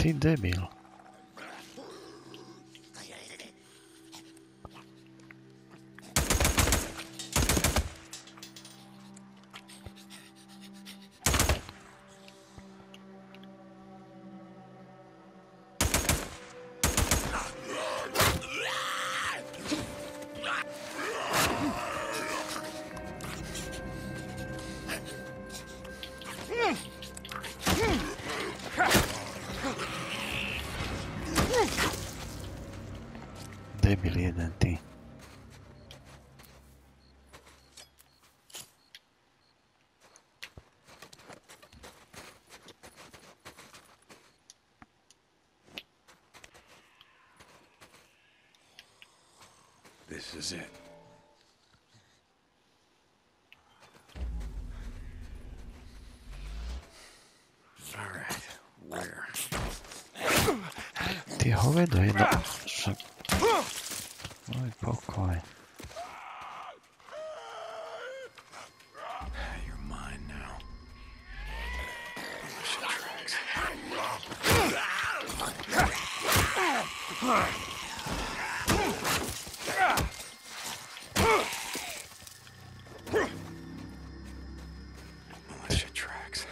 Ty debil. Debil jeden, ty. This is it. All right, where? Ty hovedo jedno... Však... Oj, pokoj. You're mine now. Militia tracks.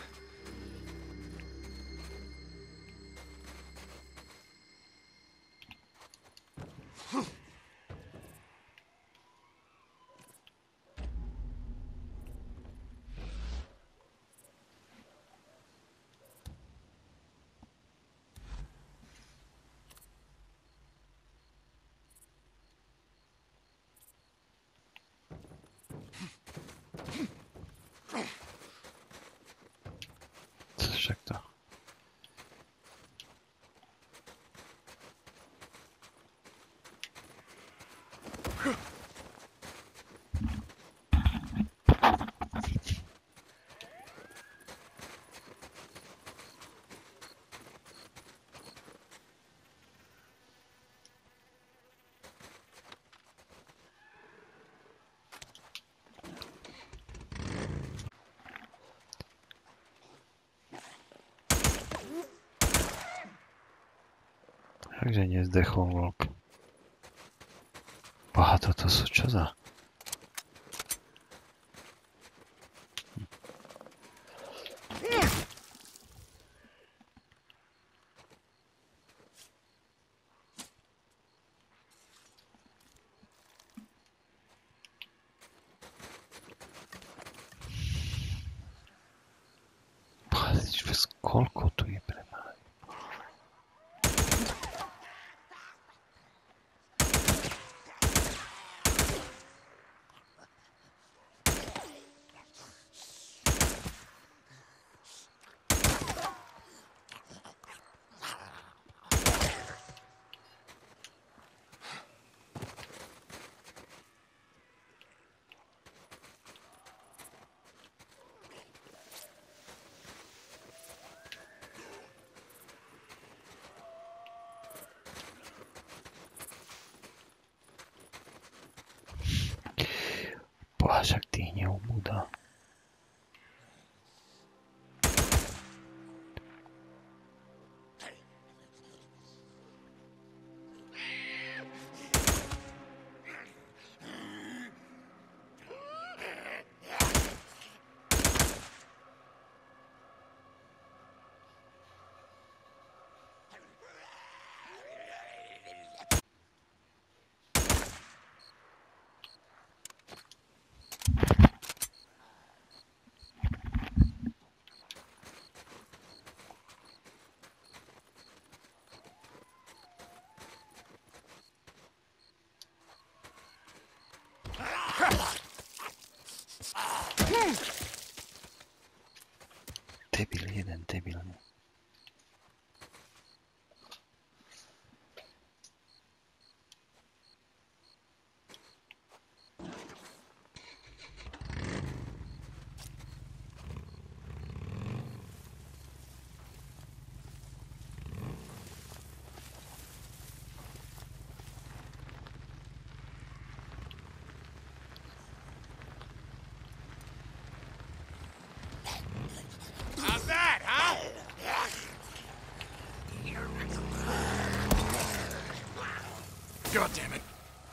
Co však to? Takže nezdechol vlk. Boha, toto sú čo za... Koľko tu je pre mňa? Boha, však ty neubúda. Debil jeden, debil. How's that, huh? God damn it.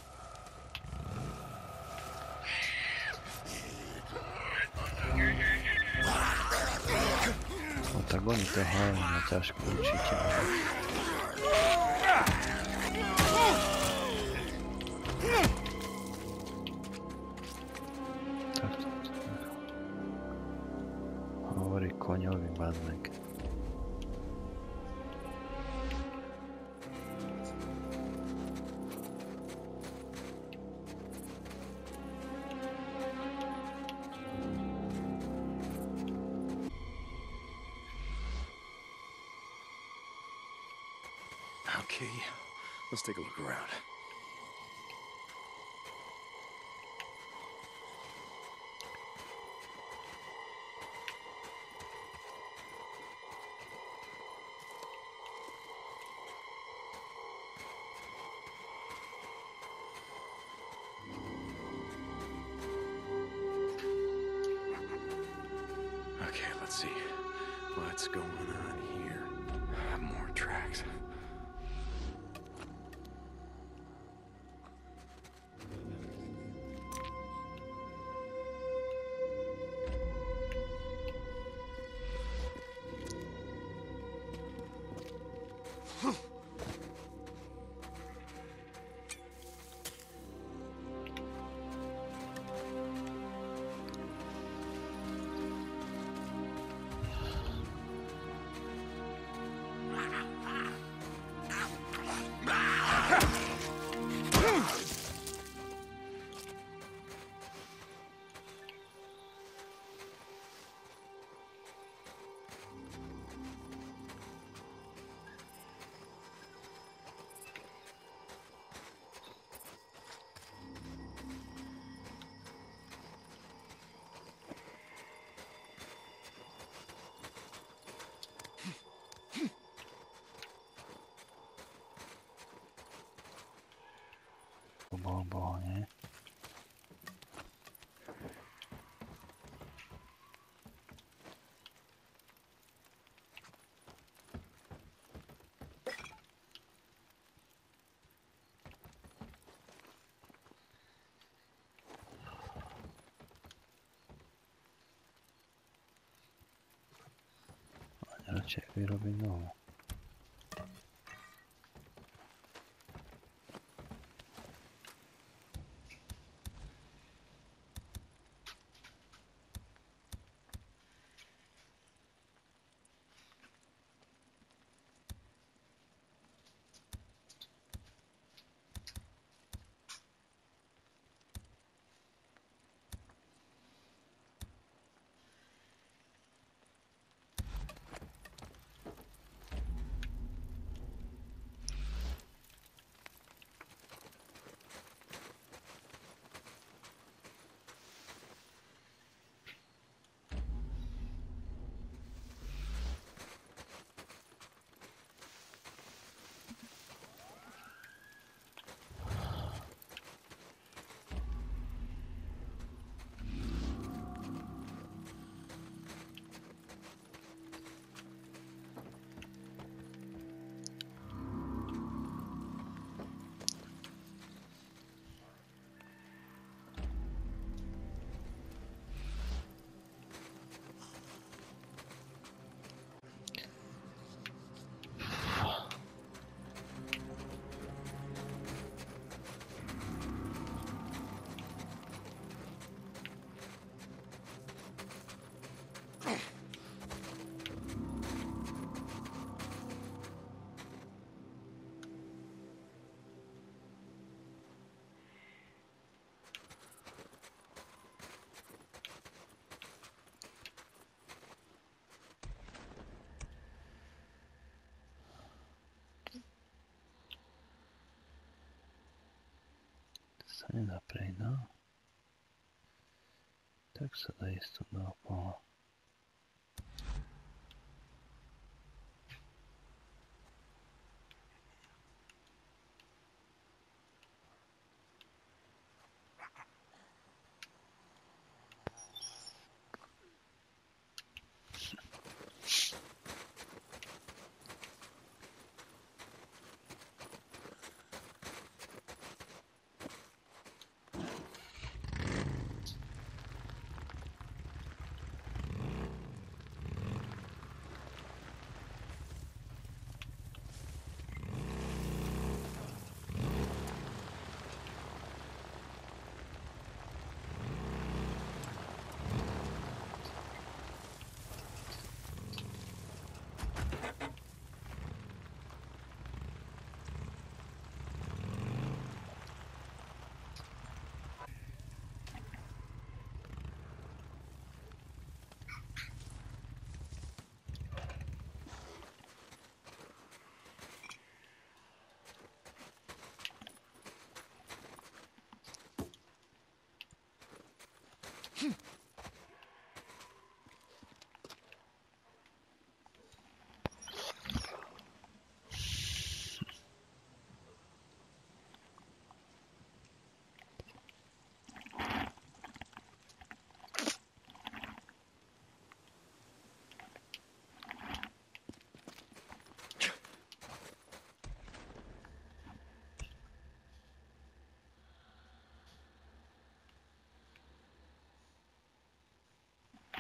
Mondta, gonite hajnatás kulcsiki. Hovori konjovi, badmek. Okay, let's take a look around. Okay, let's see. What's going on here? More tracks. Bomba, nie? Raczej wyrobię nową. To sa nedá prejsť, no? Tak sa dá ísť tu dookola.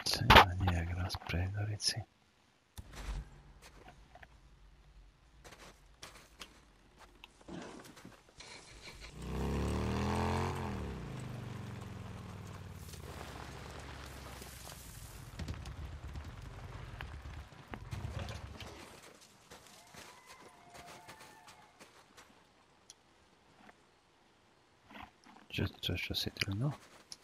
Se na njega raspredarici. Čo si trno?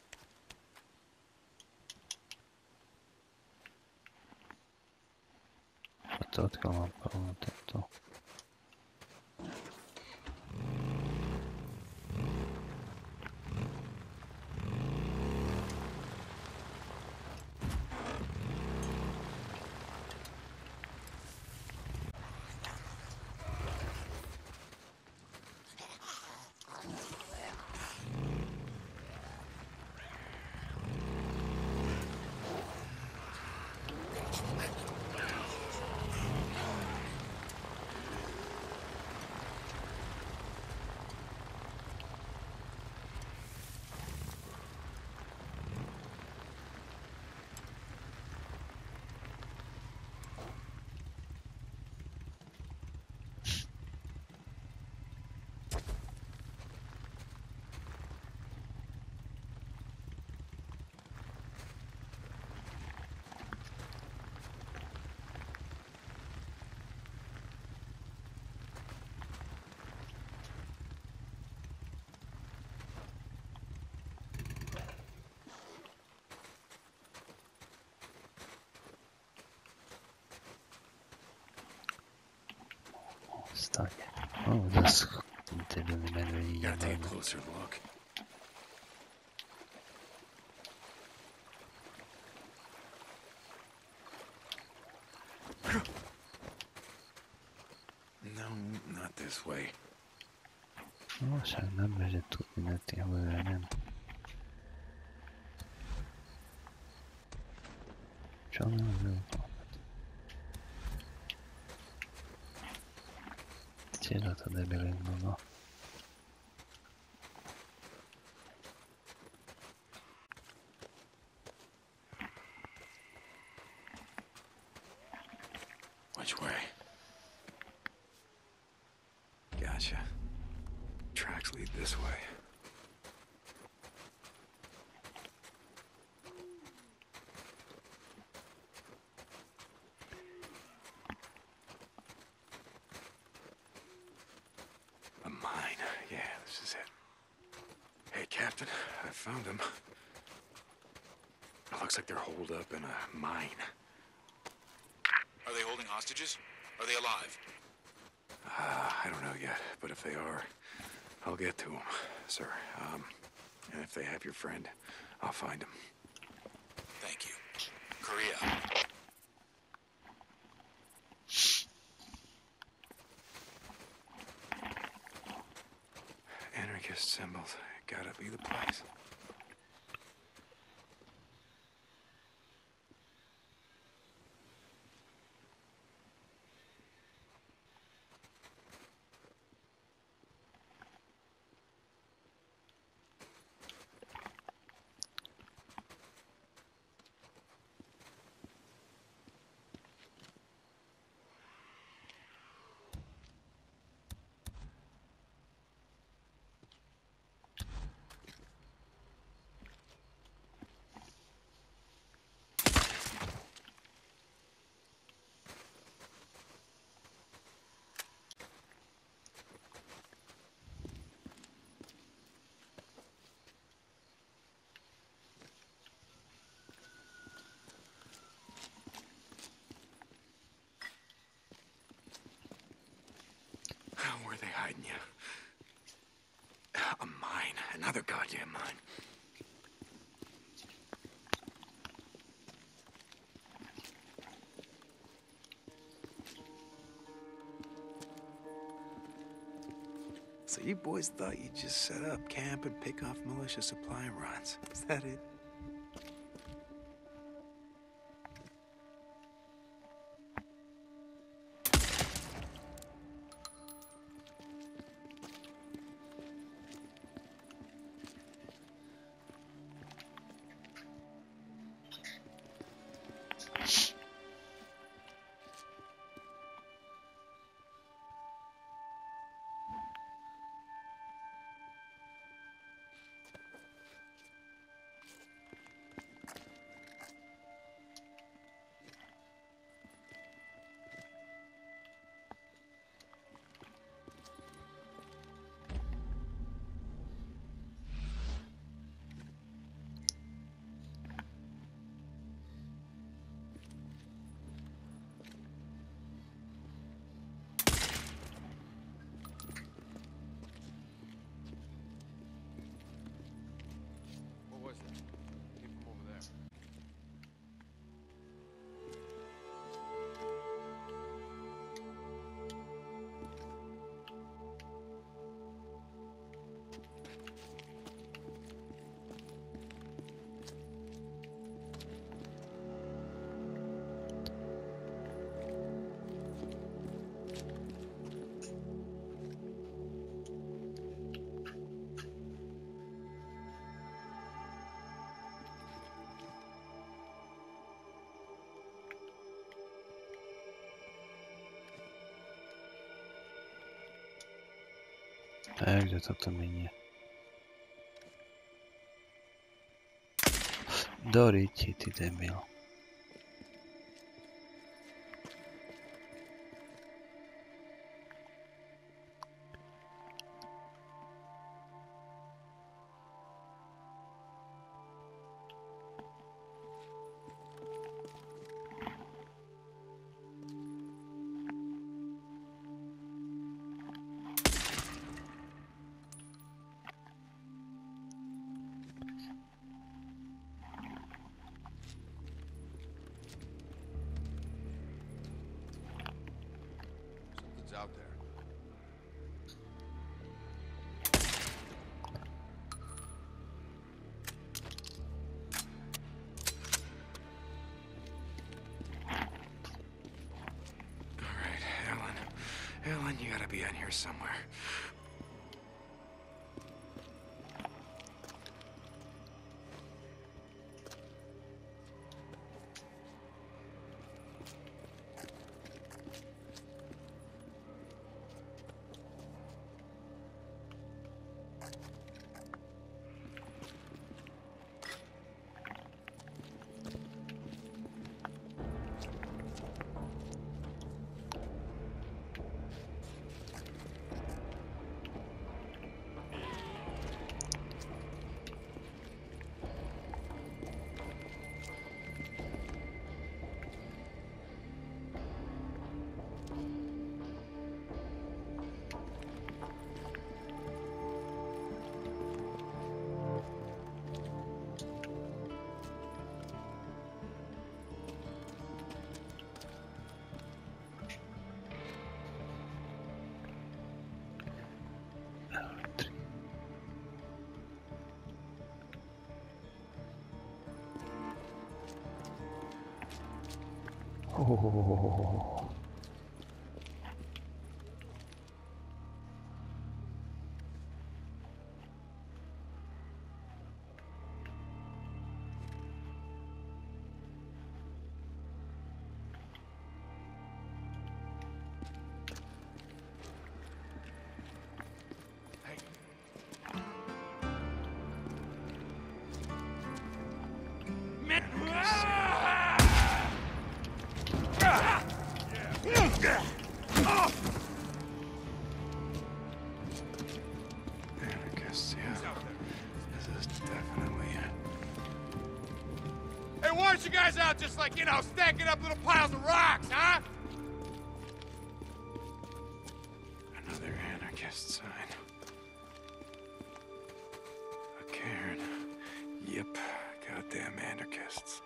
A to odkiaľ mám plnú tento? Stane. Oh, zas debilní medvedí Gotta take a jebali. closer look. No, not this way. No však dobre, že tu na tých ľudia nem. Čo nám vyuklapať? Tieľa to debilizmu, no. Which way? Gotcha. Tracks lead this way. A mine. Yeah, this is it. Hey, Captain, I found them. It looks like they're holed up in a mine. Are they holding hostages? Are they alive? I don't know yet, but if they are, I'll get to them, sir. And if they have your friend, I'll find him. Thank you. Korea. Anarchist symbols. Gotta be the place. Where are they hiding you? A mine. Another goddamn mine. So you boys thought you'd just set up camp and pick off militia supply runs. Is that it? Kde toto minie? Do riti, ty debil. Something's out there. All right, Alan. Alan, you gotta be on here somewhere. Oh. Anarchists, yeah. This is definitely it. Hey, why aren't you guys out just like, stacking up little piles of rocks, huh? Another anarchist sign. A cairn. Yep, goddamn anarchists.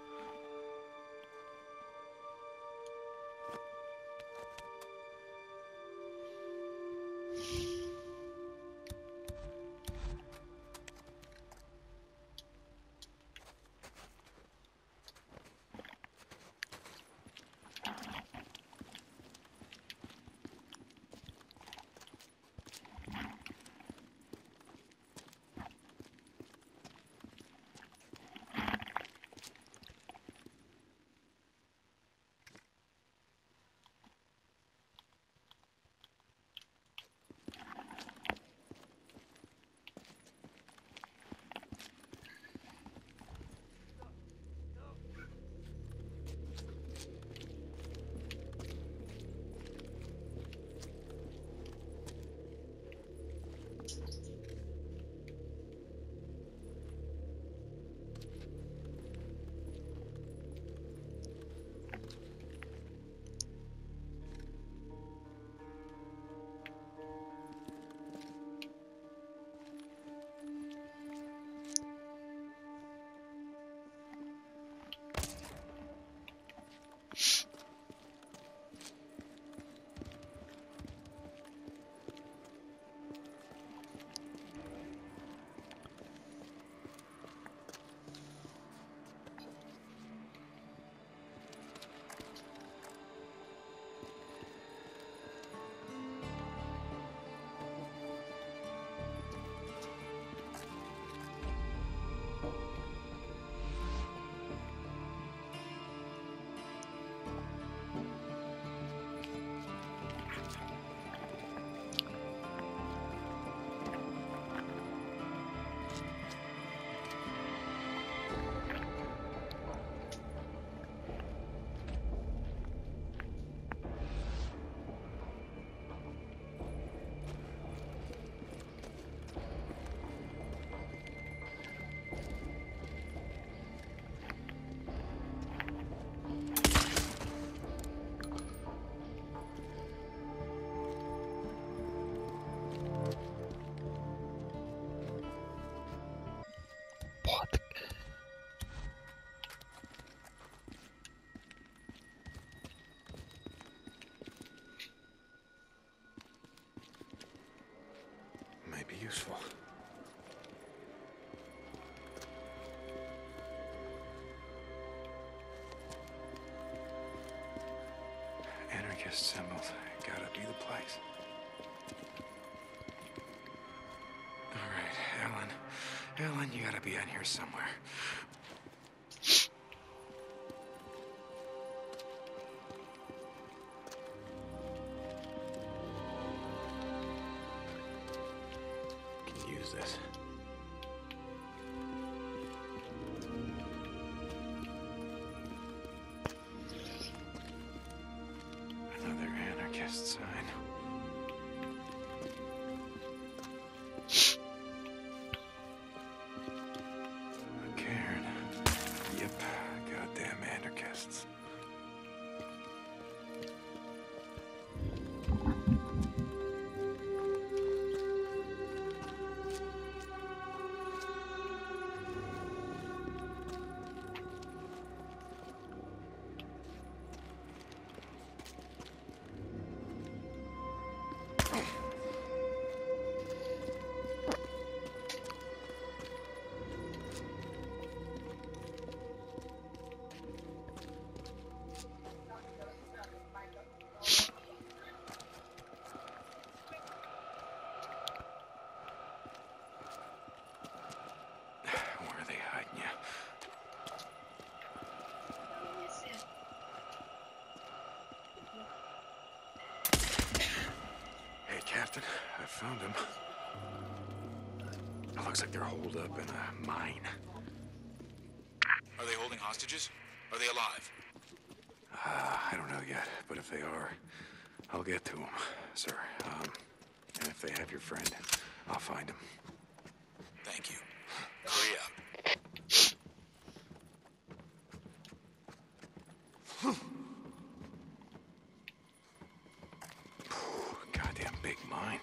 assembled. Gotta be the place. All right, Alan. Alan, you gotta be on here somewhere. Can use this. Another anarchist sign. A cairn. Yep, goddamn anarchists. Where are they hiding you? Hey, Captain, I found him. It looks like they're holed up in a mine. Are they holding hostages? Are they alive? I don't know yet, but if they are, I'll get to them, sir. And if they have your friend, I'll find him. Thank you. Hurry up. Goddamn big mine.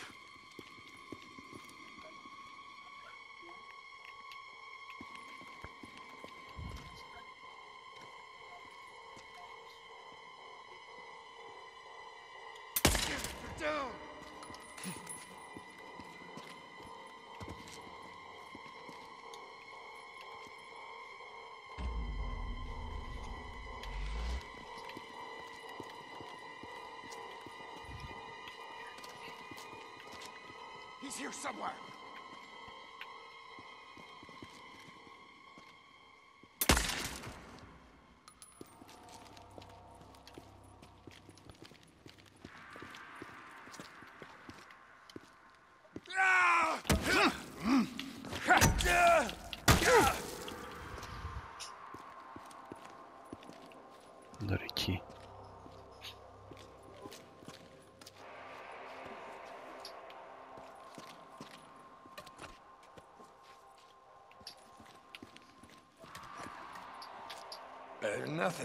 Down! He's here somewhere. Do ryti. Better than nothing.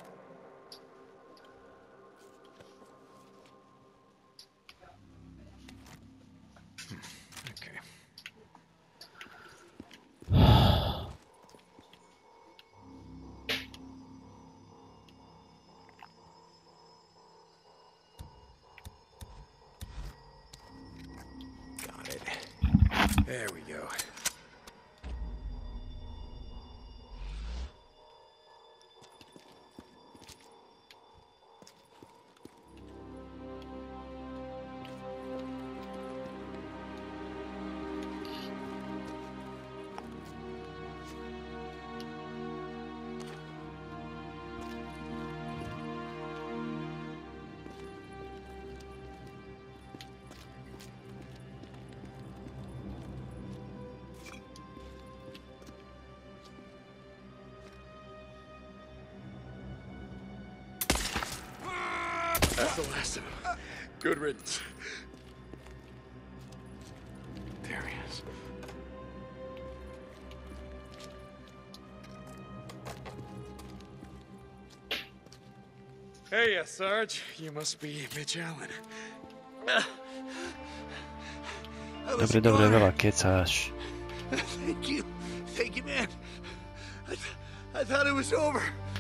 Okay. Got it. There we go. That's the last of him. Good riddance. There he is. Hey, Sarge. You must be Mitch Allen. Dobre, dobre, veľa kecáš. Thank you. Thank you, man. I thought it was over.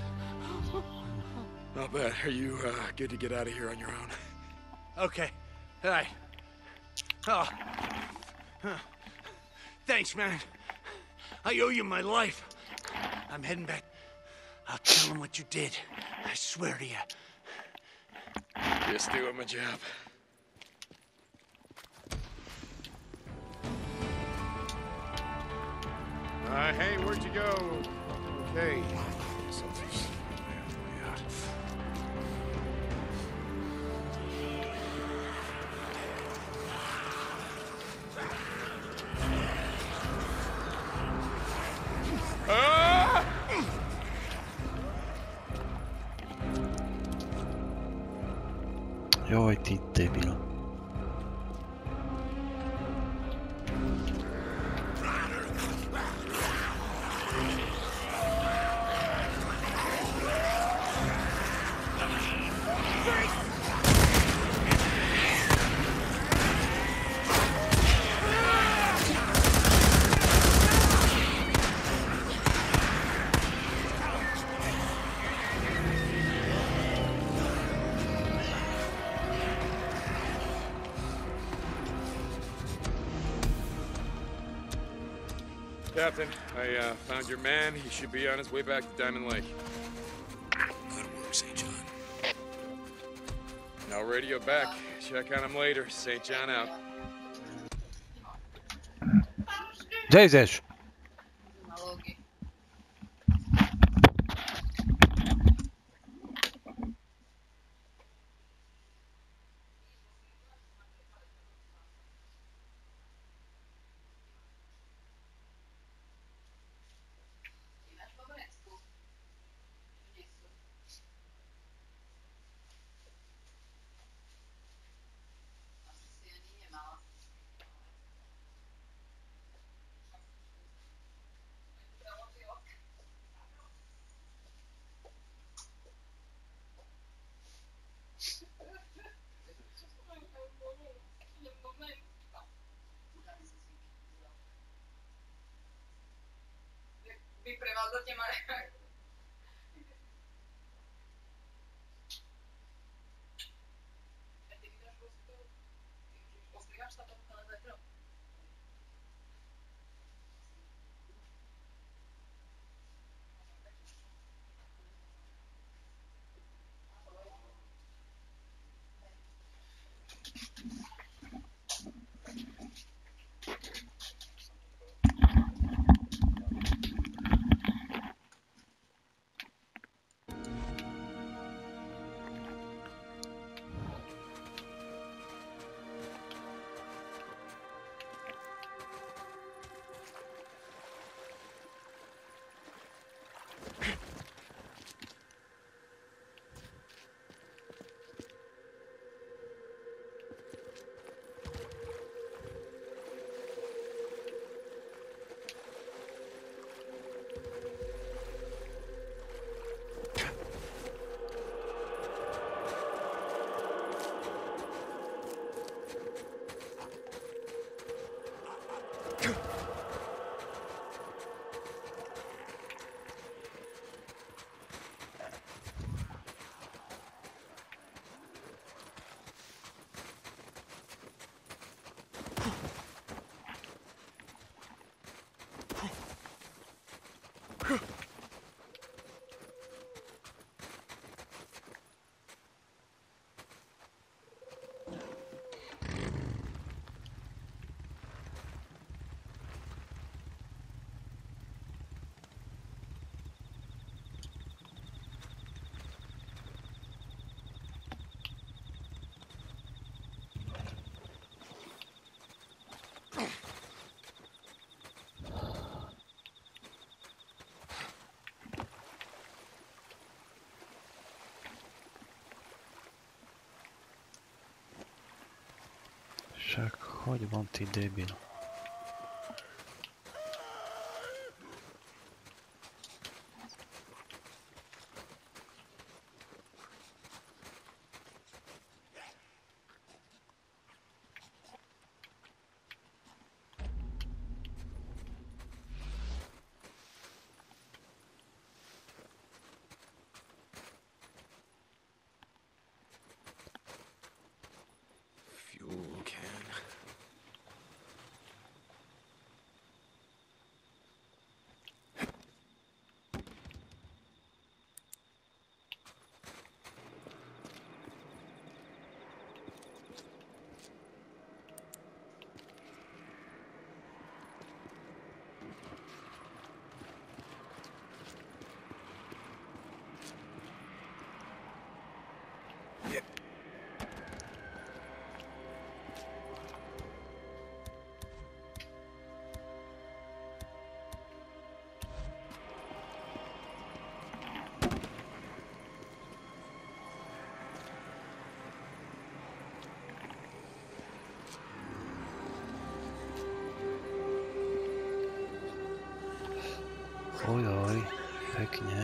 Not bad. Are you good to get out of here on your own? Okay. All right. Oh. Huh. Thanks, man. I owe you my life. I'm heading back. I'll tell him what you did. I swear to you. Just doing my job. Hey, where'd you go? Okay. Something's way out. Jaj, ti debila. Captain, I found your man. He should be on his way back to Diamond Lake. Good work, St. John. I'll radio back. Check on him later. St. John out. Gdzie idziesz? Vyprevázat těma... Csak hogy van ti débil? Fuel can. Ojoj, pekne.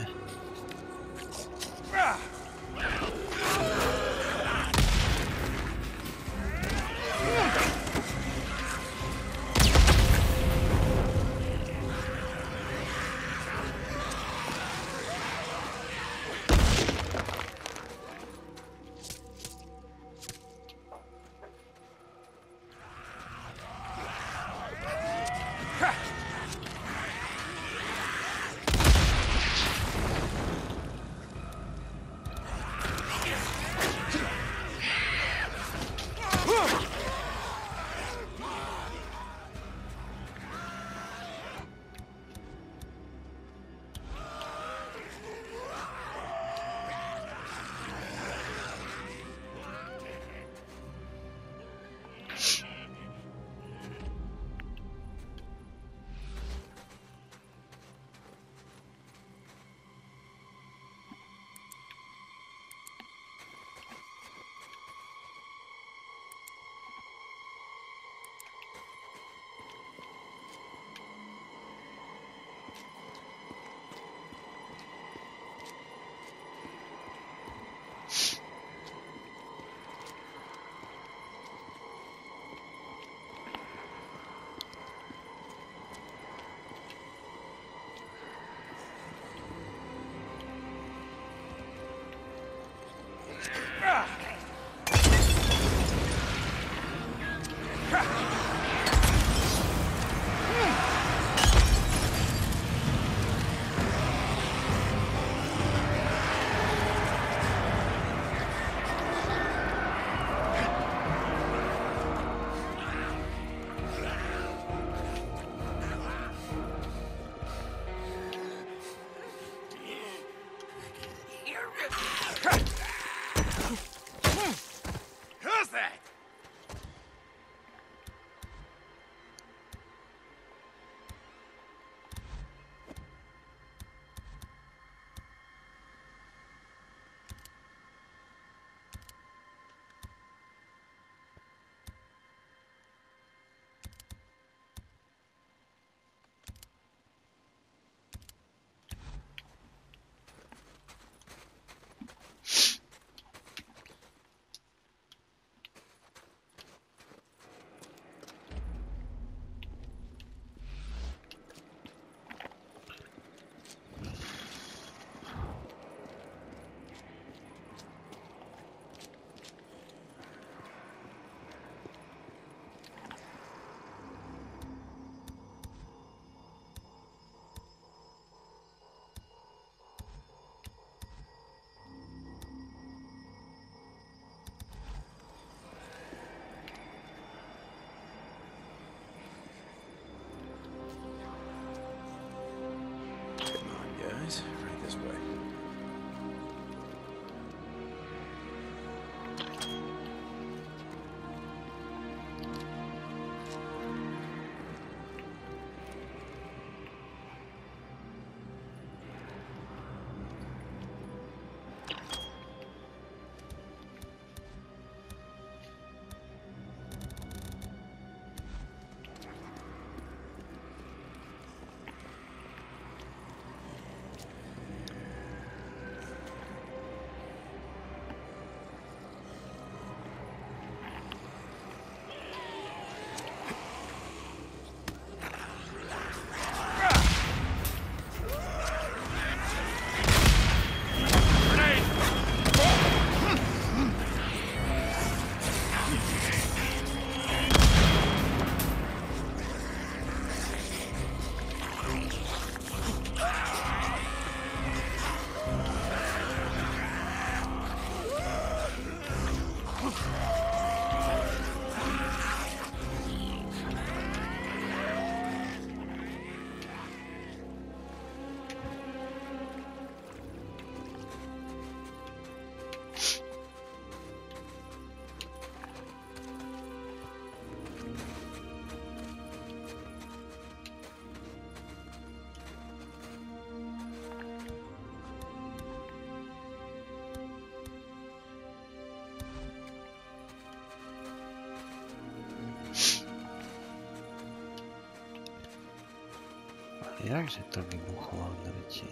Jak się to wybuchło leci?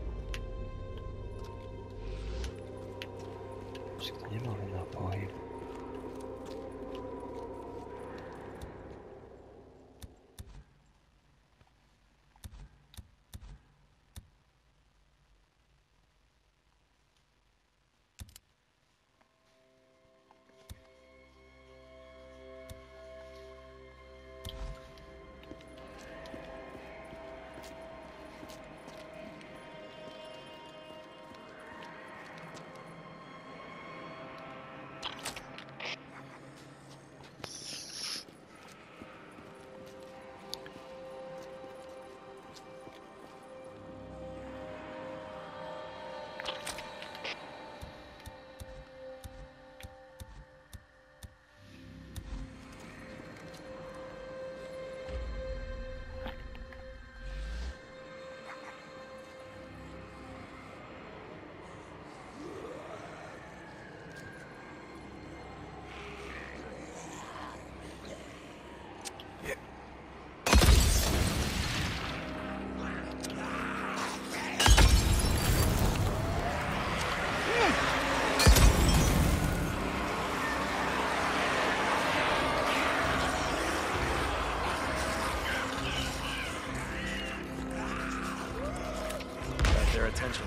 Czy to nie mamy napoi? Got their attention.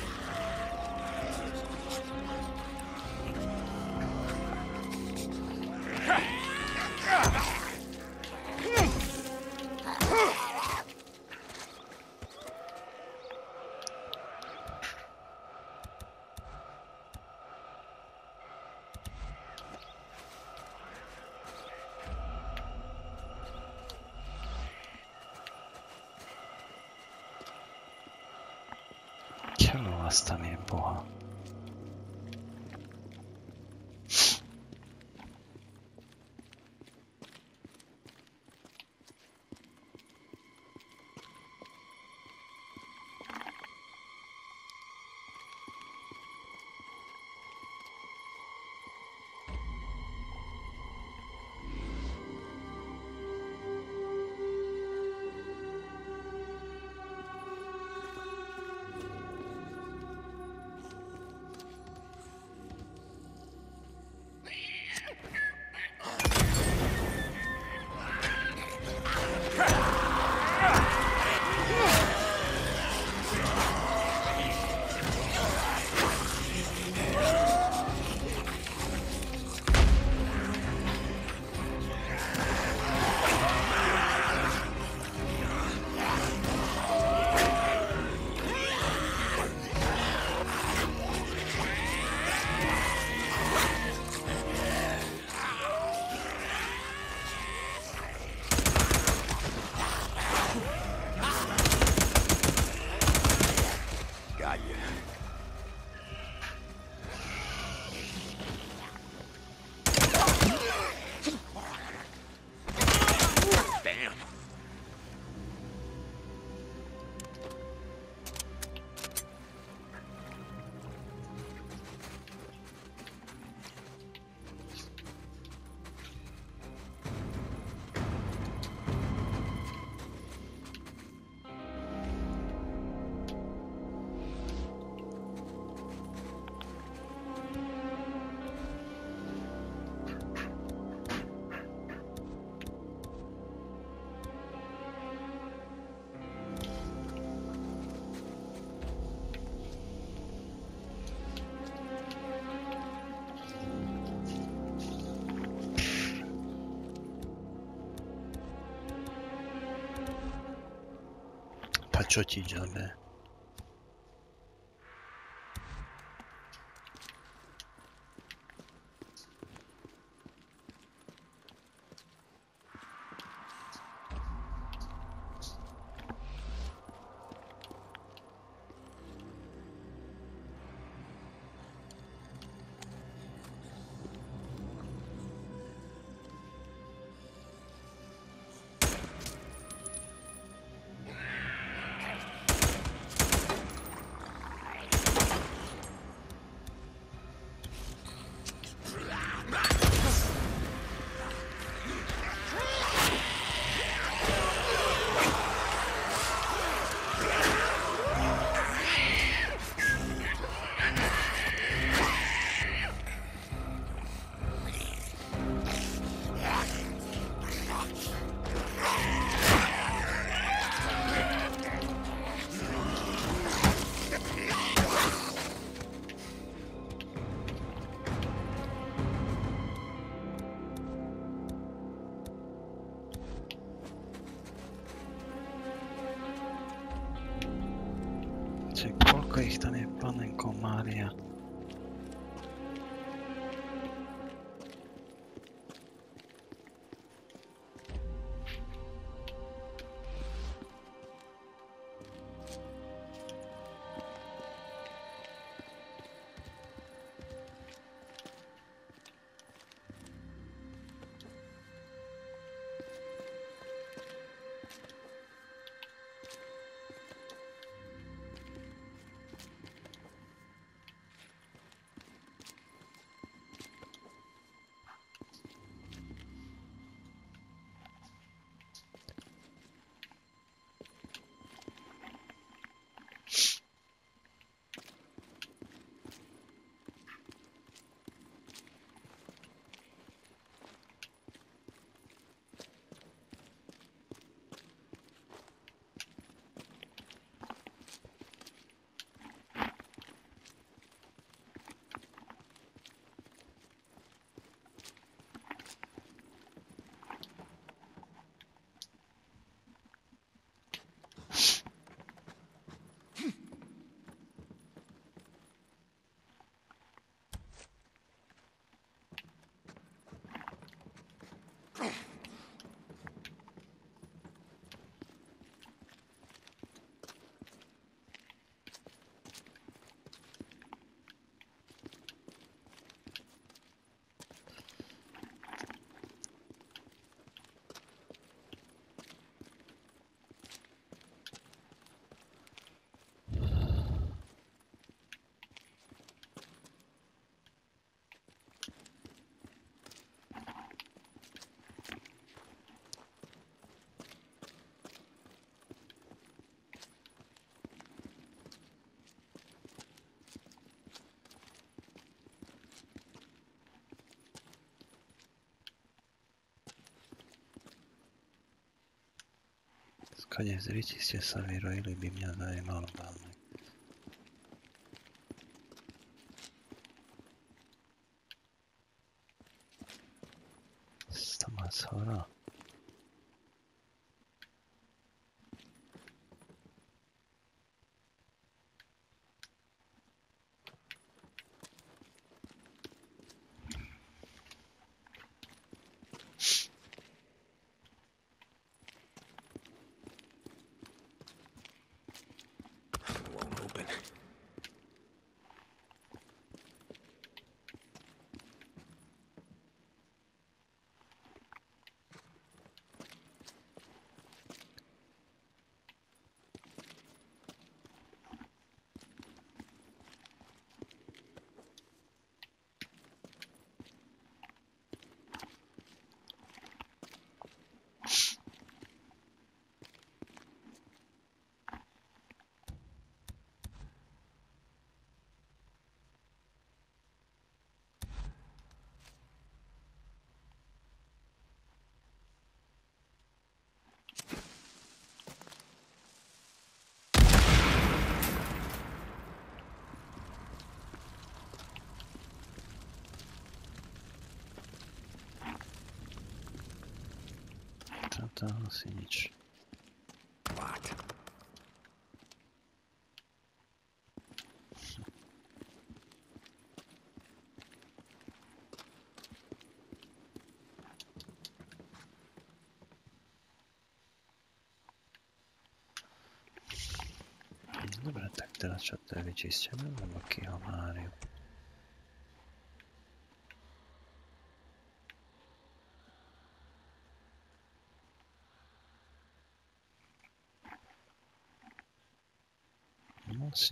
Čelo vás tam je boha. Got you. Damn. Pa čo ti džabe? Koľko ich tam je, panenko Mária? Skade v zriti ste sa vyrojili, by mňa zajímalo veľmi. Tam má zhora. Won't open. To asi nič. Locked. Dobre, tak teraz čo to je vyčistené, alebo kilomáriu. Asi.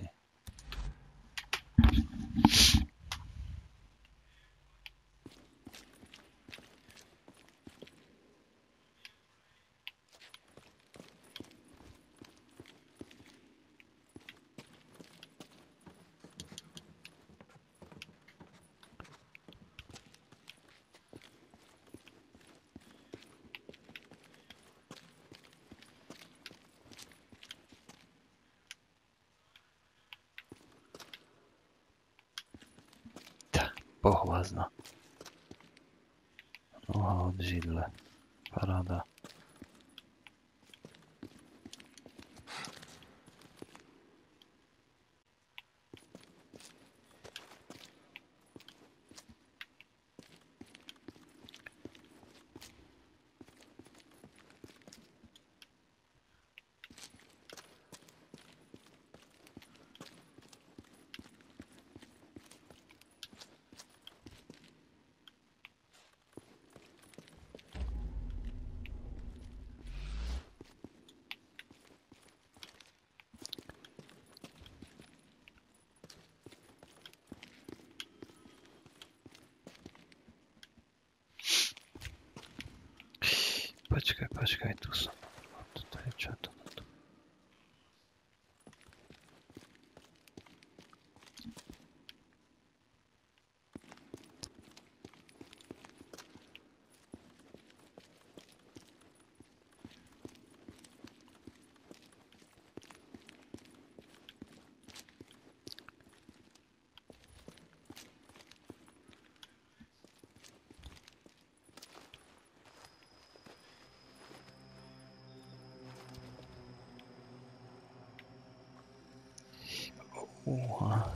Pohvazno. Noha od židle. Paráda. počkaj, tu som. Toto je čo to? Uha.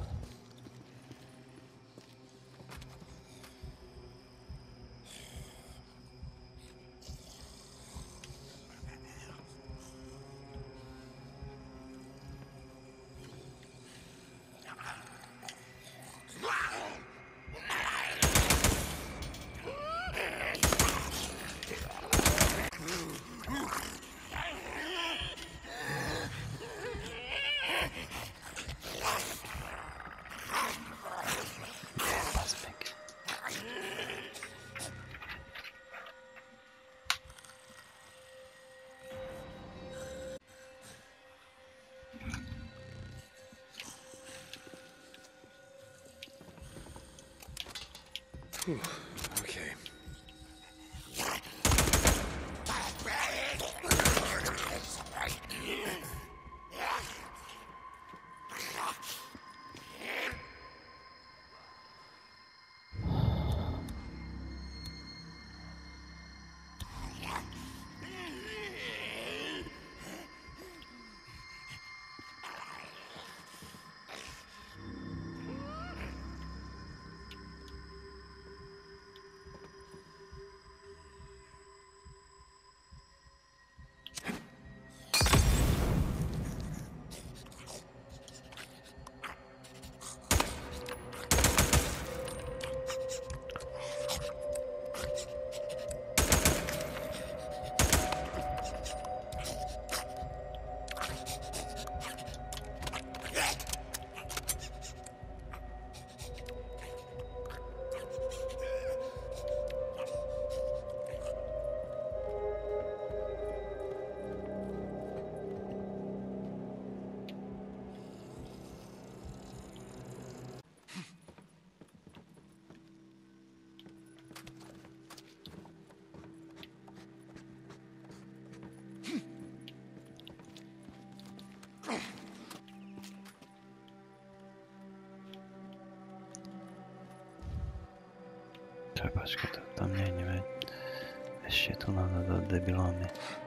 Okay. Počkaj, to tam nejdeme. Ešte tu nám dať debilami.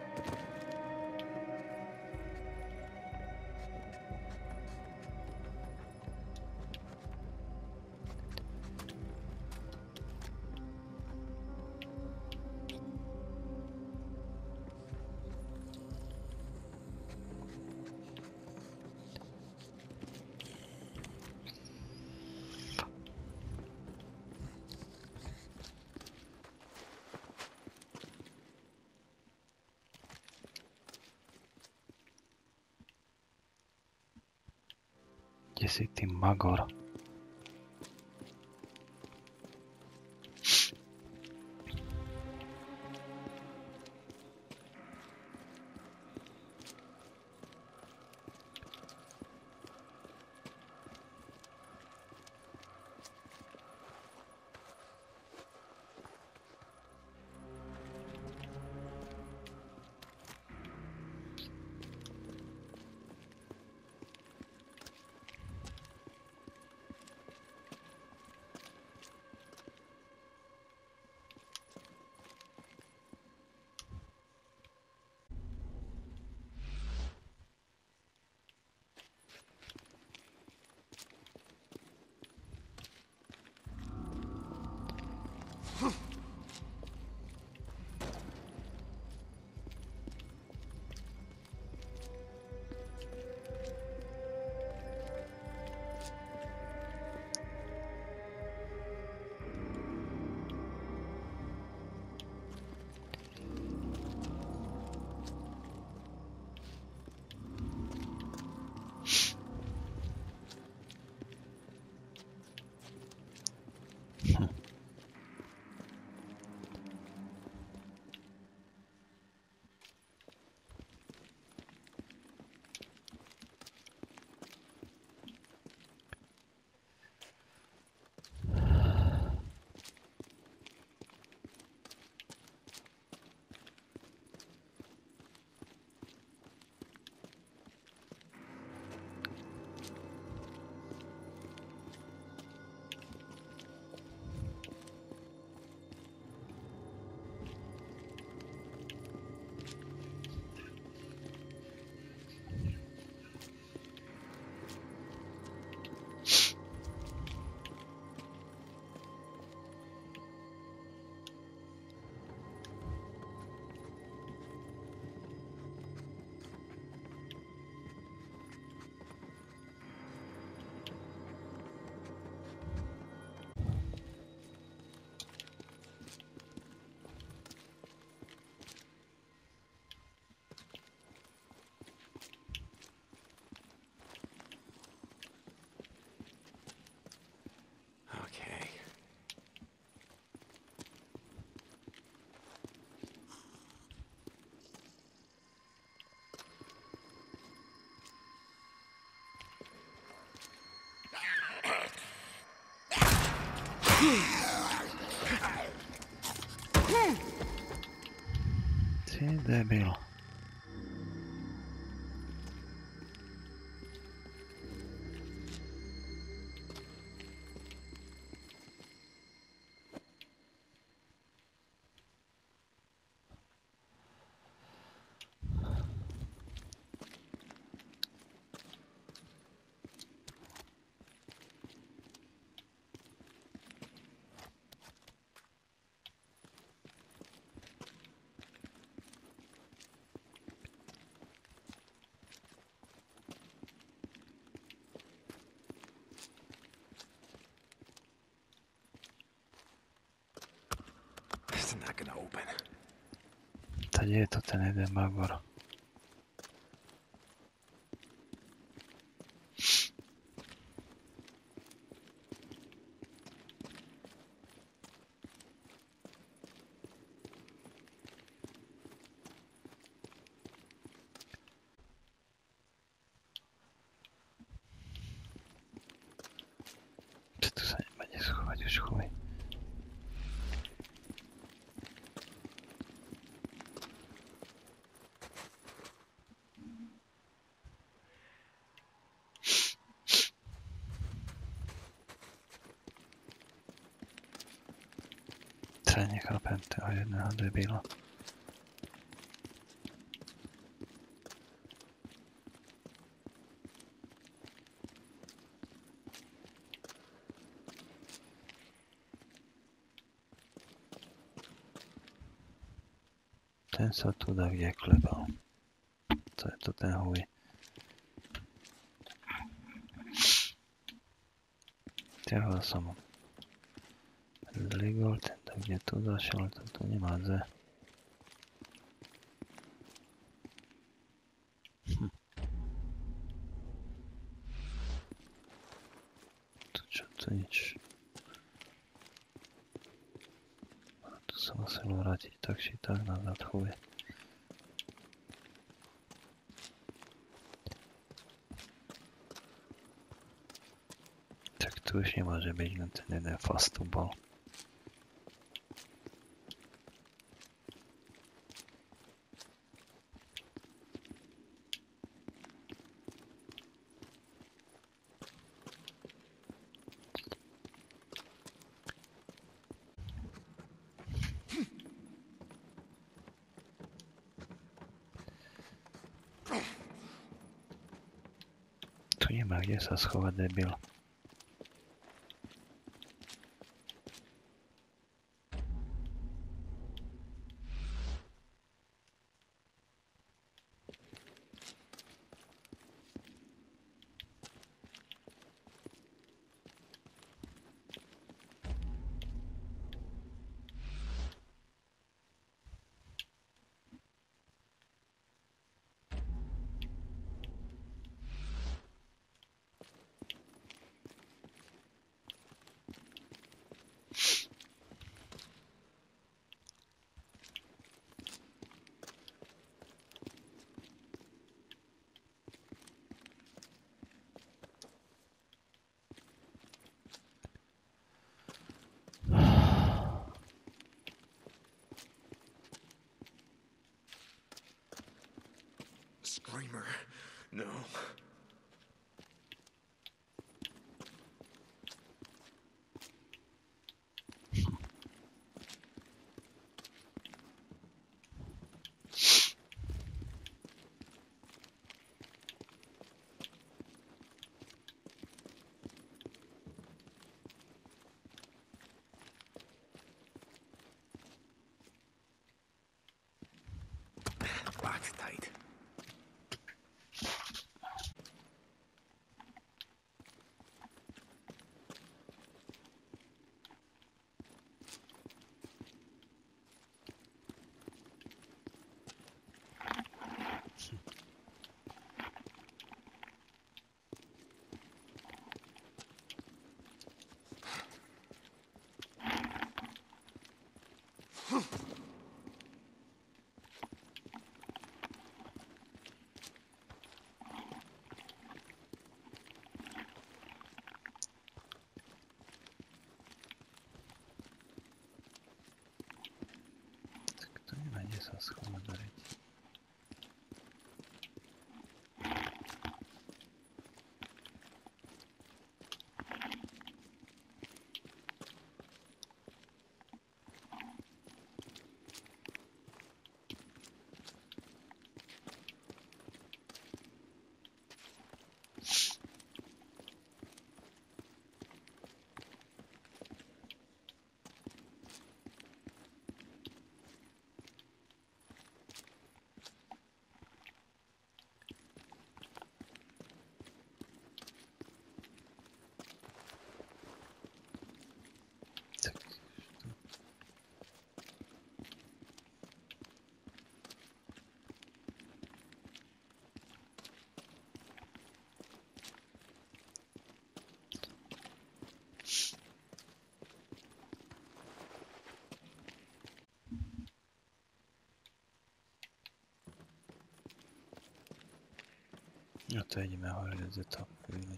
Kde si ty magor? Ty debil. This is not gonna open. Tady je to ten jeden magor. Tu sa nemá kde schovať, už chuj. Sa nechápem toho jedného debila. Ten sa tu dá kde klepal. To je to ten huj. Ťahal som ho. Zligol, tento kde tu zašiel, to tu nemá dze. Tu čo, tu nič. Tu sa musel vrátiť tak či tak nazad chuj. Tak tu už nemôže byť len ten jeden fast tu bol. Tu nemá kde sa schovať debil. Screamer. No. Locked tight. skomodoriť. Tak, no to ideme hore do toho chvíli.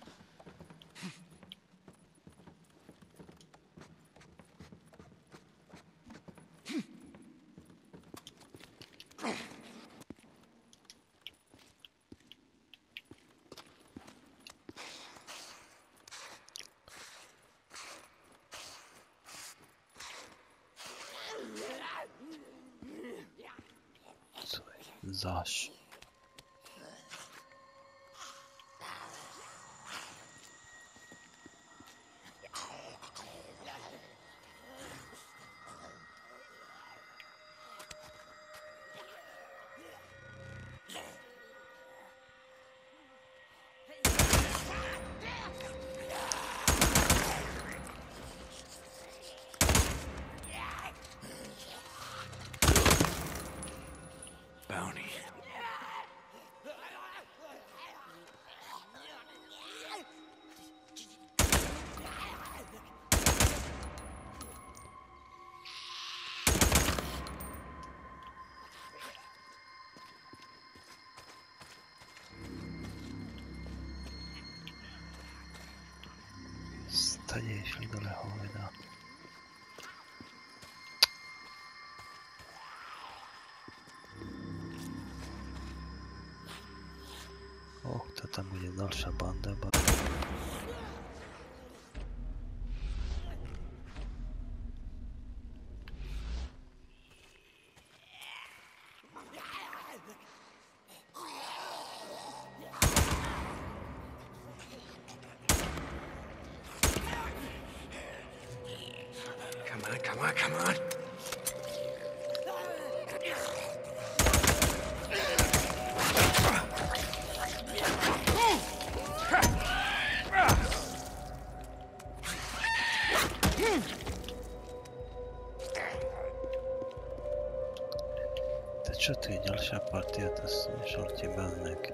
Co je zaš? Bounty. Stade išli dole hoveda. To tam bude ďalšia banda. Come on, come on. Čo tu je ďalšia partia, to sú žltí baznek.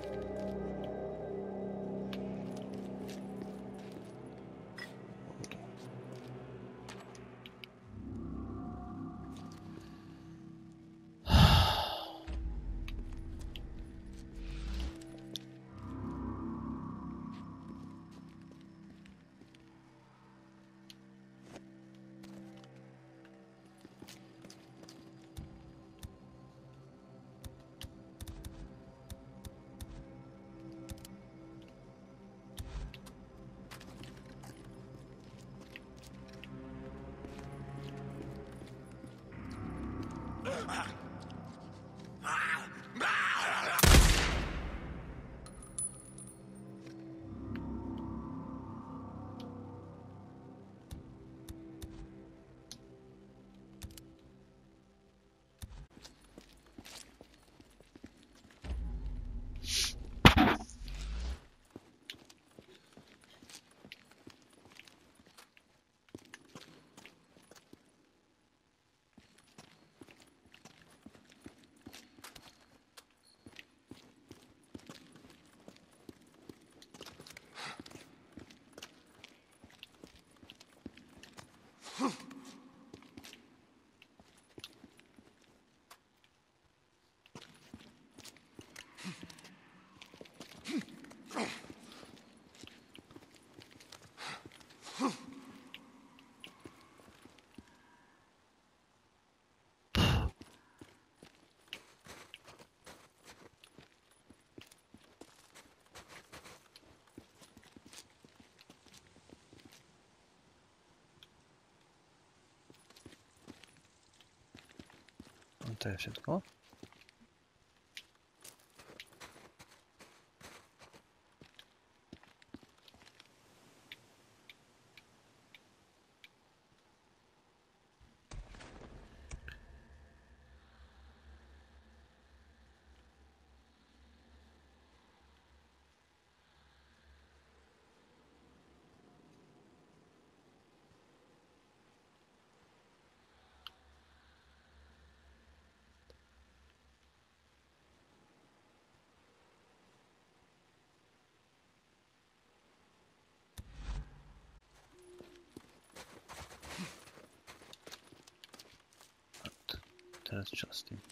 To je všetko? Teraz čo s tým?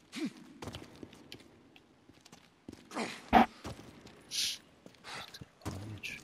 To nebolo nič.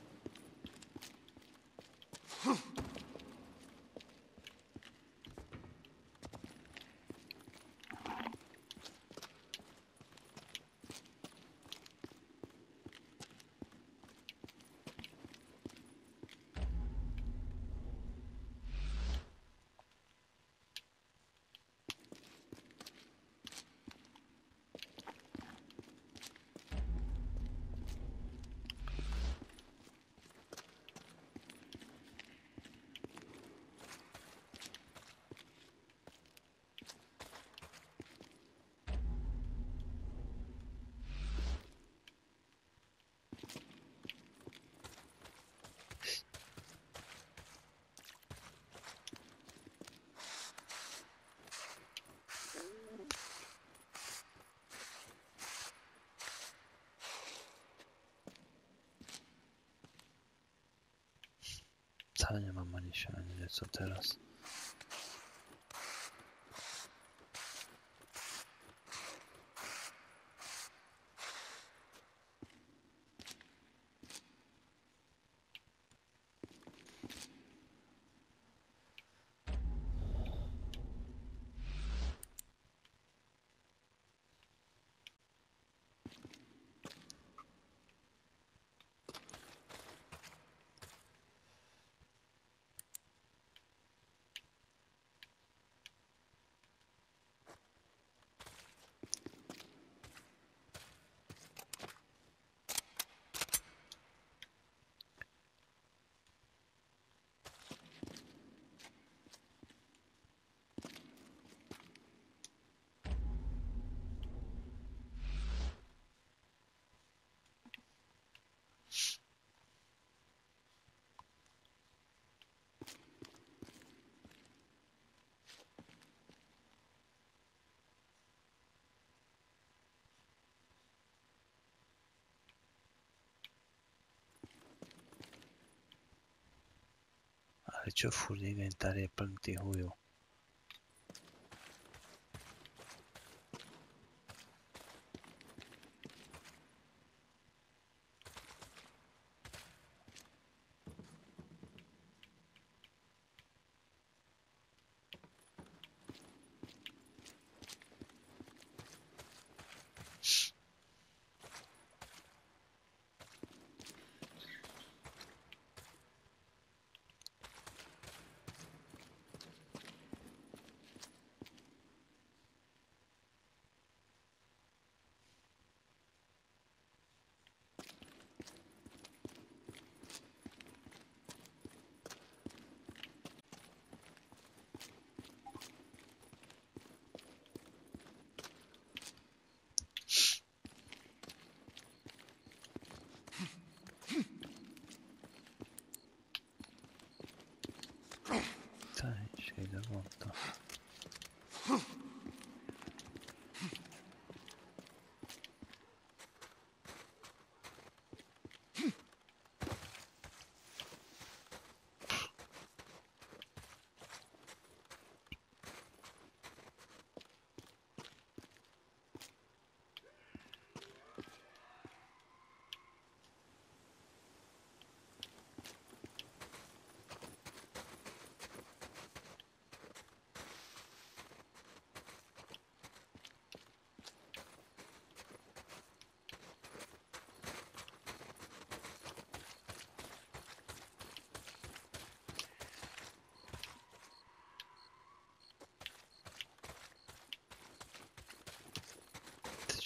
Ale nemám ani šajne, co teraz. Ale čo furt inventár je plný tých hujov?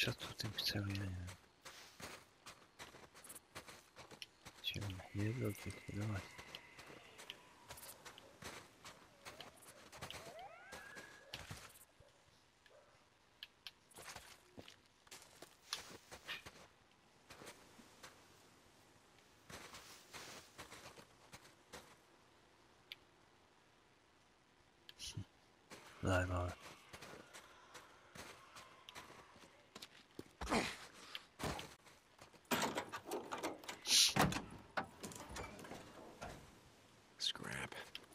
Čo tu tým chceli, ja neviem. Či len hniezdo zlikvidovať. Zajímavé. Scrap.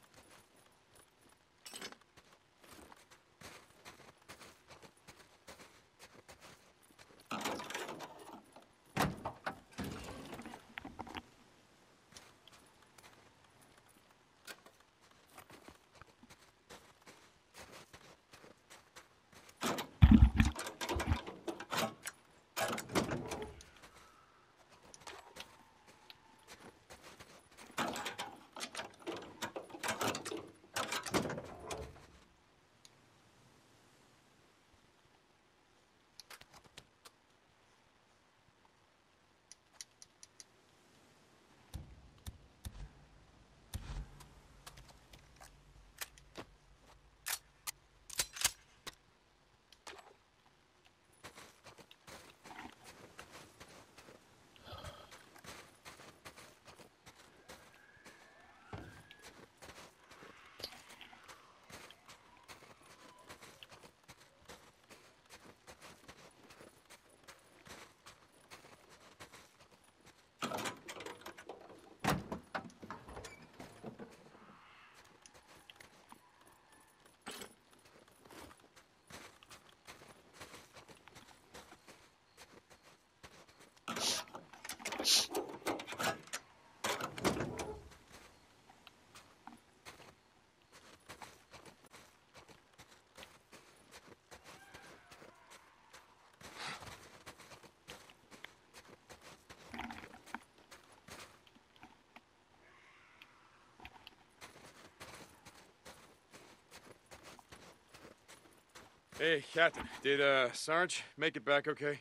Hey, Captain. Did, Sarge make it back okay?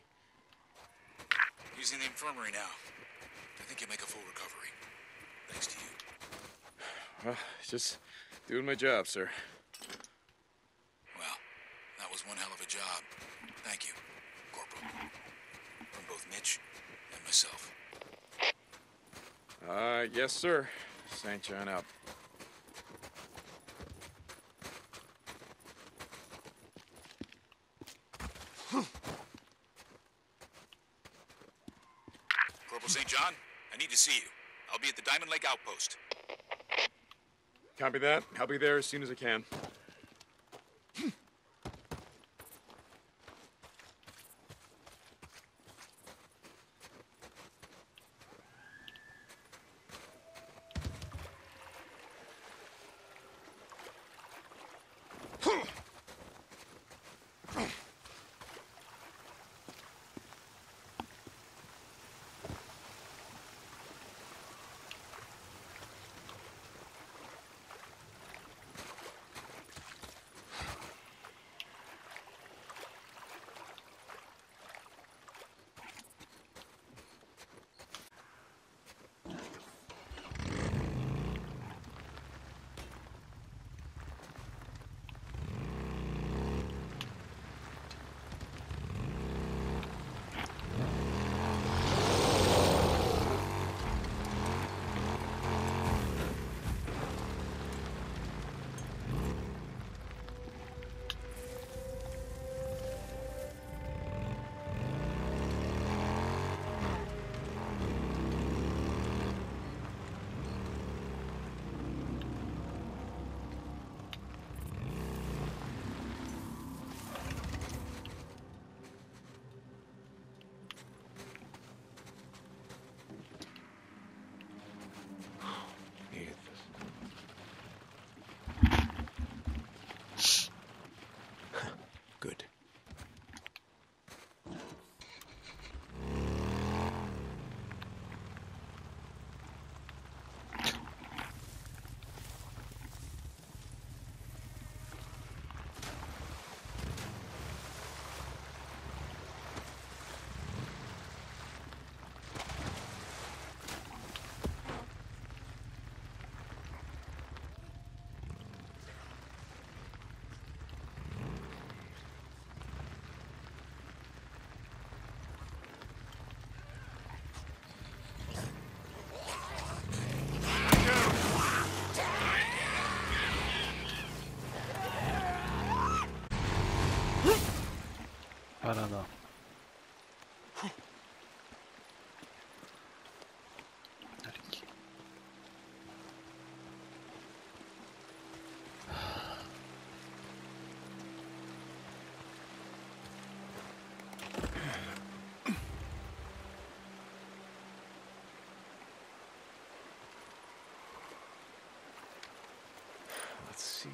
He's in the infirmary now. I think he'll make a full recovery. Thanks to you. Well, just doing my job, sir. Well, that was one hell of a job. Thank you, Corporal. From both Mitch and myself. Yes, sir. St. John out. Corporal St. John, I need to see you. I'll be at the Diamond Lake outpost. Copy that. I'll be there as soon as I can.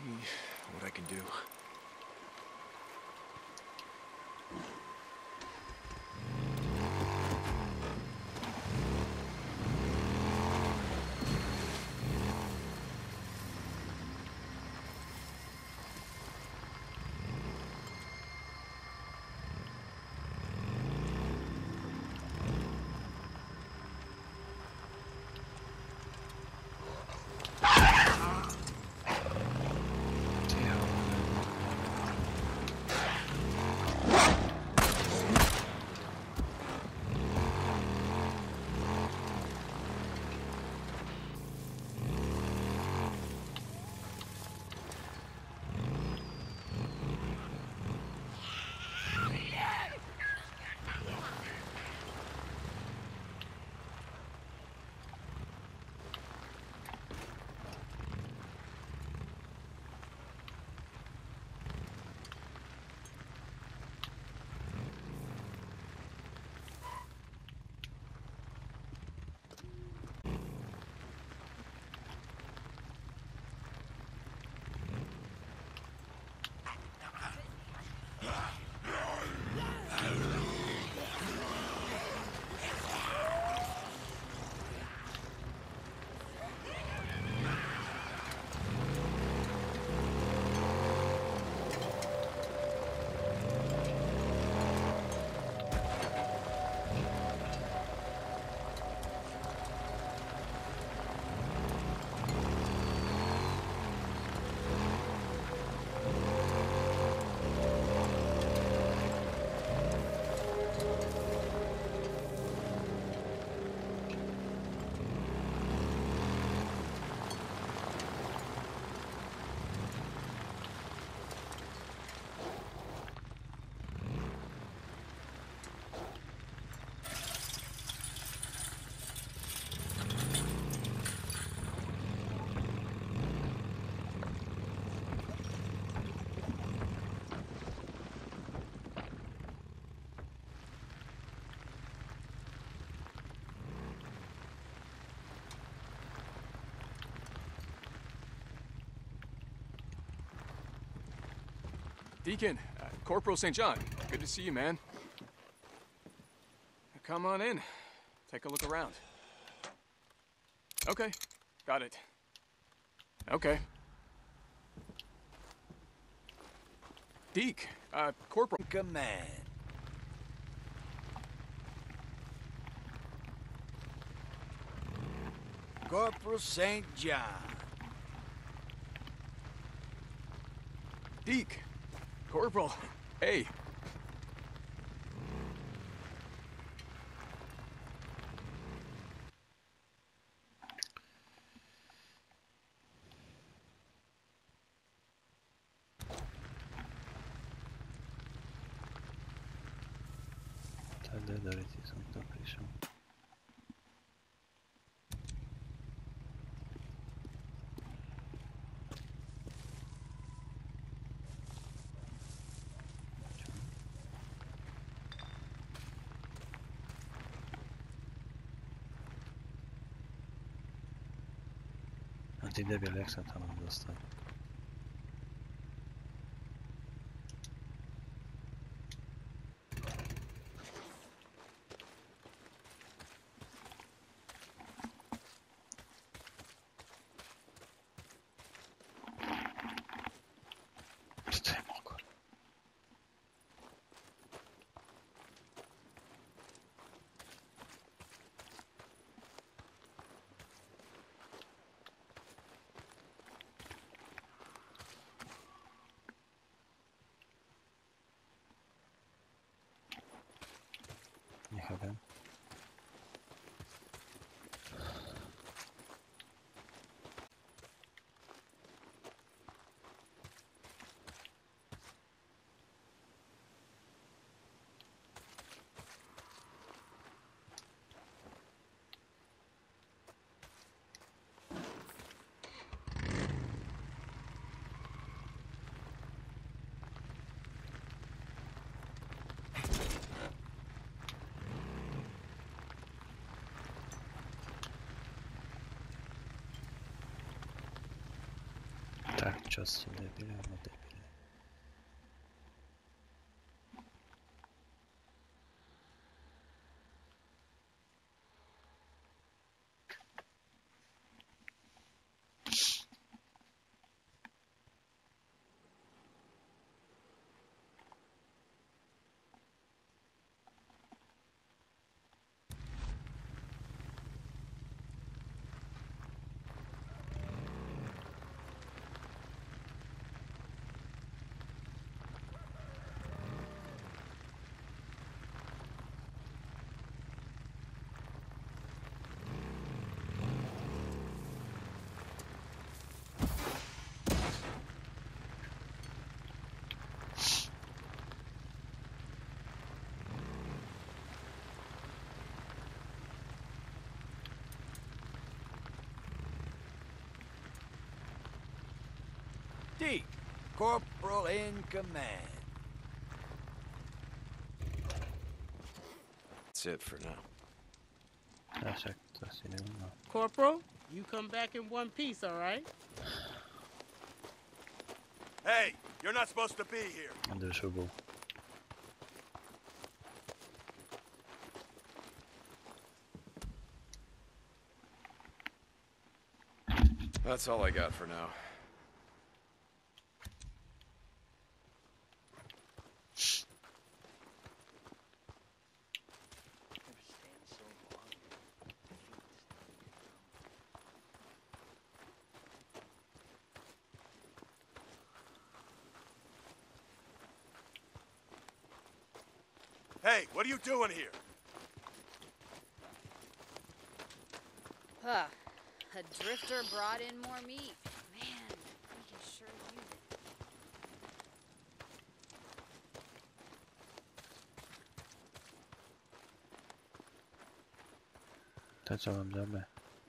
what I can do. Deacon, Corporal St. John, good to see you, man. Come on in. Take a look around. Okay, got it. Okay. Deke, Corporal. Command. Corporal St. John. Deke, Corporal, hey. Wtedy Dorothy są to piszą. A ty debil, jak się tam mam dostać? Tak, čo ste debili, alebo debili. D, Corporal in command. That's it for now. Však to si neumám. Corporal, you come back in one piece, all right? Hey, you're not supposed to be here. Dušu bol. That's all I got for now. Hey, what are you doing here? Huh. A drifter brought in more meat. Man, we can sure use it. To co wam dáme?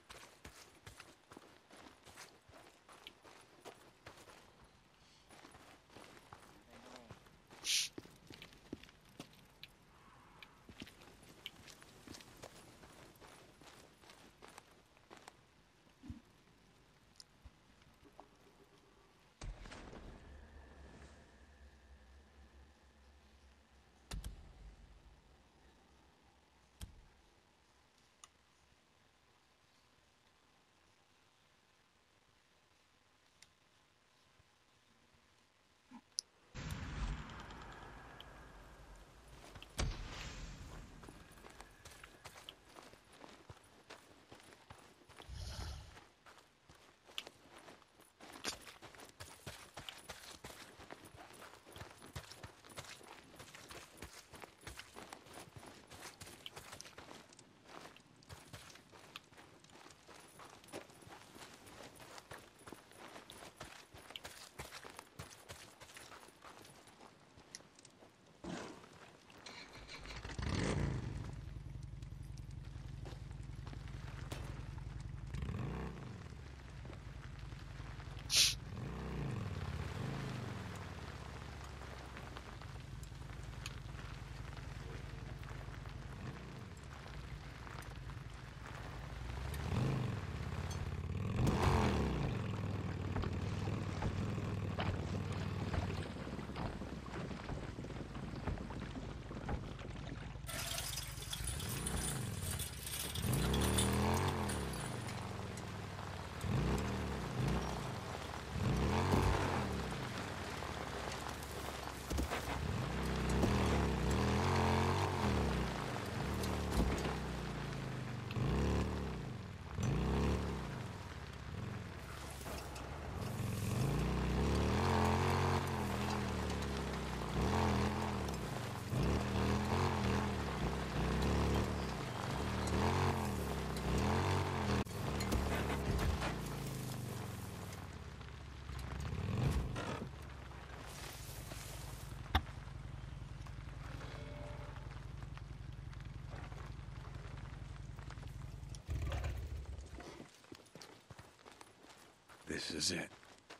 This is it.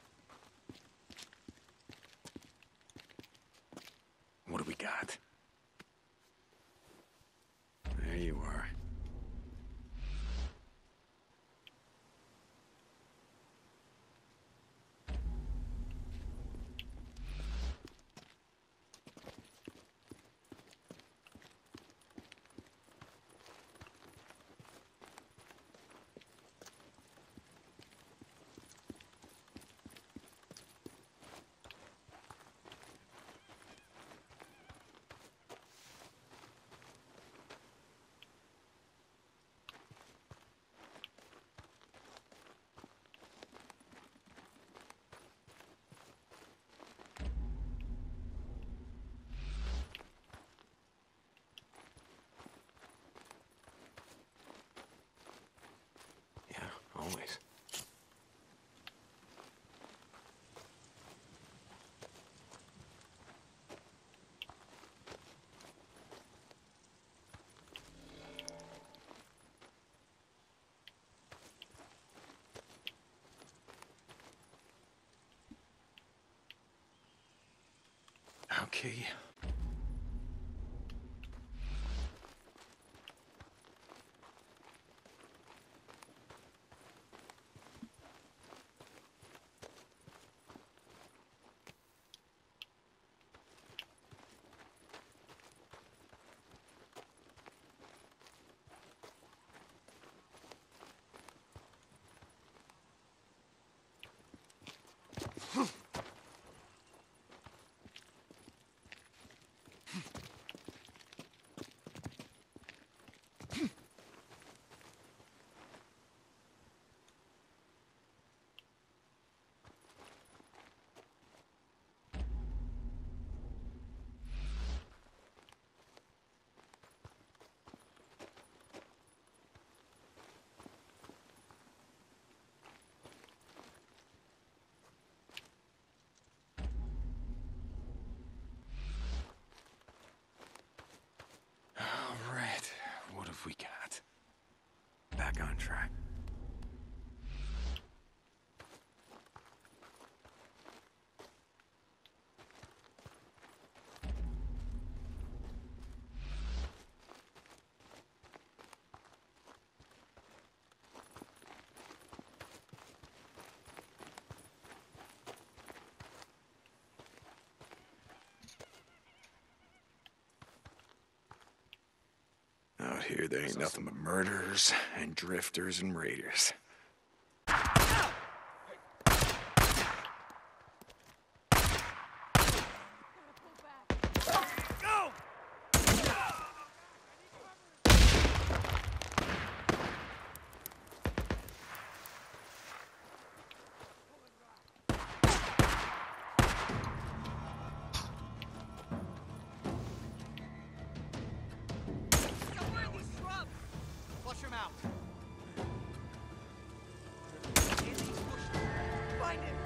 What do we got? There you are. Okay. All right. What have we got? Back on track. Out here, there ain't nothing but murderers and drifters and raiders. Flush him out. Find him.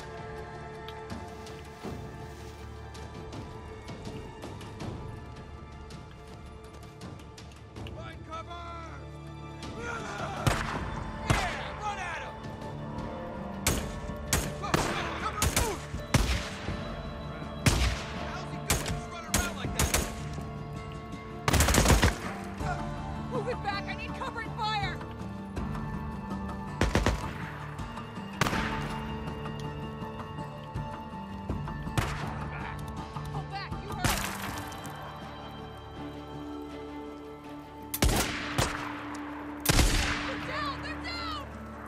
Find cover. Yeah, run at him. Cover, move. How's he doing? He's running around like that. Move it back! I need cover and fire! Pull back! You heard! They're down! They're down!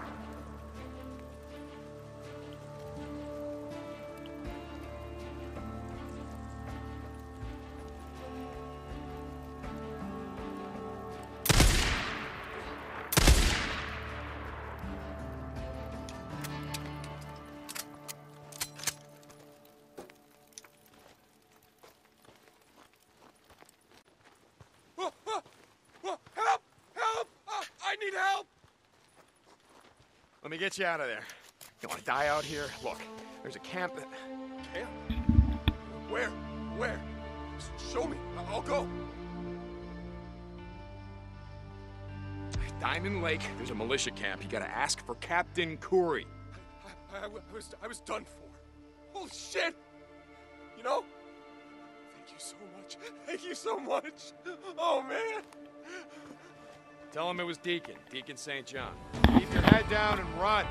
Help! Help! I need help! Let me get you out of there. You want to die out here? Look, there's a camp that... Camp? Where? Where? Show me. I'll go. Diamond Lake, there's a militia camp. You gotta ask for Captain Curry. I was done for. Holy shit! You know? Thank you so much. Thank you so much. Oh, man. Tell him it was Deacon St. John. Keep your head down and run.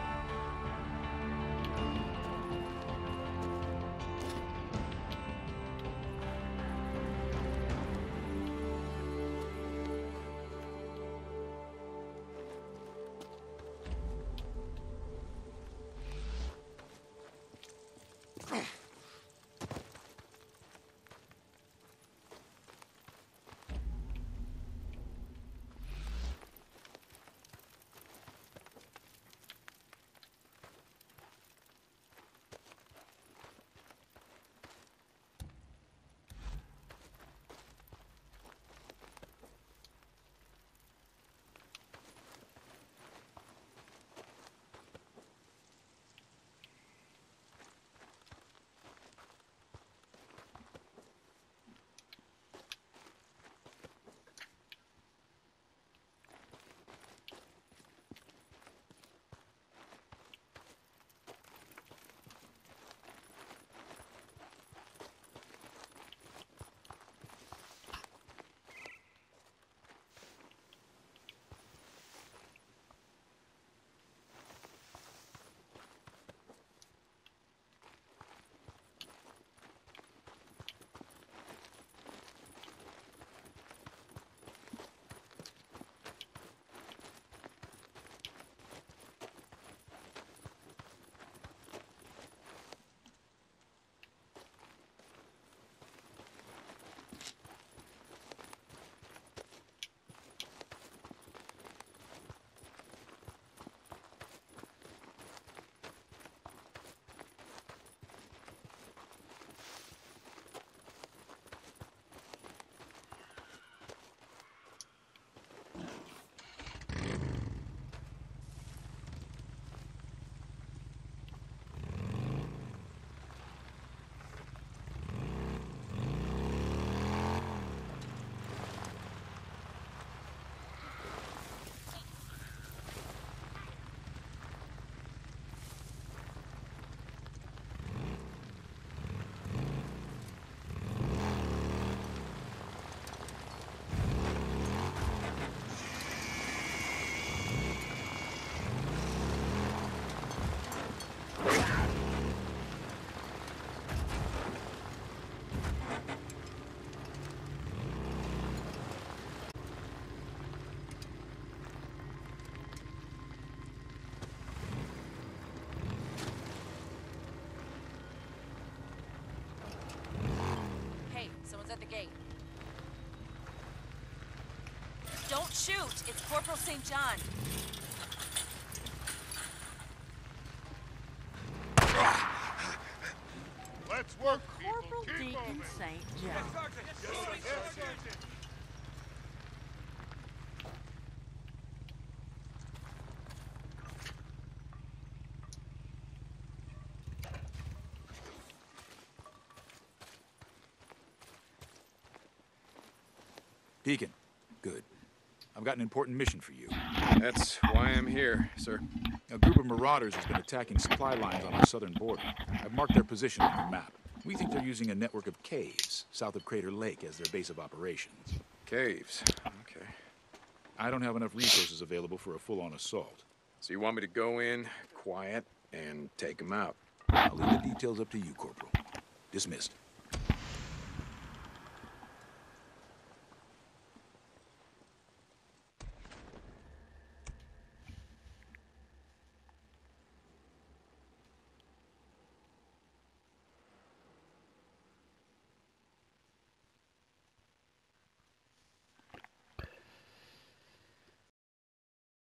shoot! It's Corporal St. John. Let's work, people. Corporal Keep Deacon moving. St. John. Sergeant. Deacon, good. I've got an important mission for you. That's why I'm here, sir. A group of marauders has been attacking supply lines on our southern border. I've marked their position on the map. We think they're using a network of caves south of Crater Lake as their base of operations. Caves. Okay. I don't have enough resources available for a full-on assault. So you want me to go in, quiet, and take them out? I'll leave the details up to you, Corporal. Dismissed.